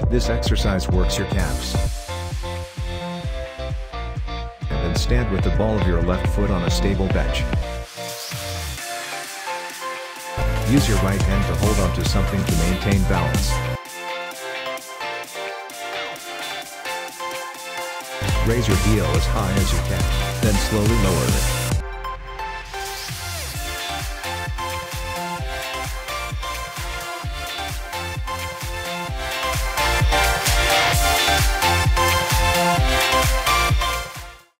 This exercise works your calves. And then stand with the ball of your left foot on a stable bench. Use your right hand to hold onto something to maintain balance. Raise your heel as high as you can, then slowly lower it.